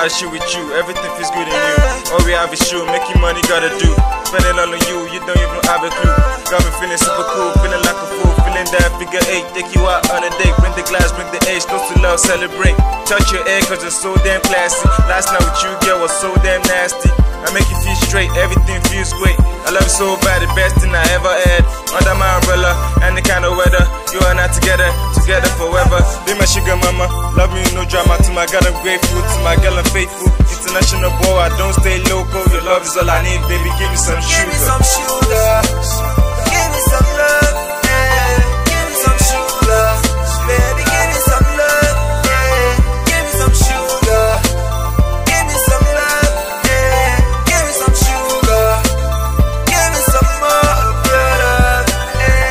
wanna shoot with you, everything feels good in you. All we have is you, making money gotta do. Spending all on you, you don't even have a clue. Got me feeling super cool, feeling like a fool. Feeling that figure 8, take you out on a date. Bring the glass, bring the age, close to love, celebrate. Touch your air cause it's so damn classy. Last night with you, girl, was so damn nasty. I make you feel straight, everything feels great. I love you so bad, the best thing I ever had. Under my umbrella, any kind of weather. You and I together, together forever. Be my sugar mama, love me no drama. To my girl I'm grateful, to my girl I'm faithful. International boy, I don't stay local. Your love is all I need, baby, give me some sugar. Give me some sugar, give me some love, yeah. Give me some sugar, baby, give me some love, yeah. Give me some sugar, give me some love, yeah. Give me some sugar, give me some more of your love, yeah.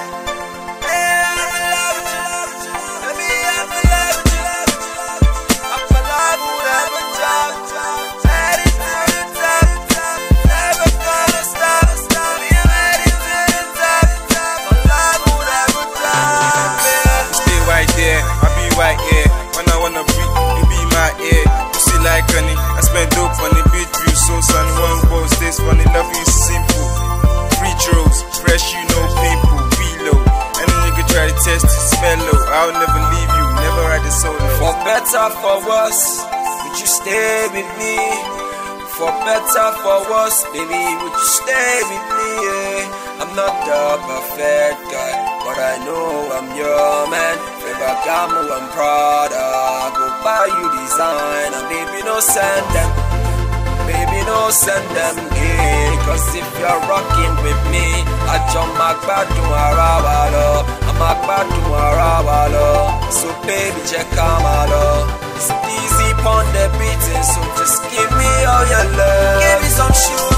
Right, yeah. When I wanna breathe, you be my ear. You see like honey, I spend dope on the beat view. So sunny, one bowl stays funny, love is simple. Free throws, fresh, you know, pimple, reload. And then you can try to test it, smell low. I'll never leave you, never ride the solo. For better, for worse, would you stay with me? For better, for worse, baby, would you stay with me? Yeah. I'm not the perfect guy, but I know I'm your man. Ferragamo and Prada, go buy you design, and baby, no send them. Baby, no send them gay. Cause if you're rocking with me, I jump my back to Arawalo. I'm a back to Arawalo. So baby, check out my love. It's easy on the beating, so just give me all your love. Give me some sugar.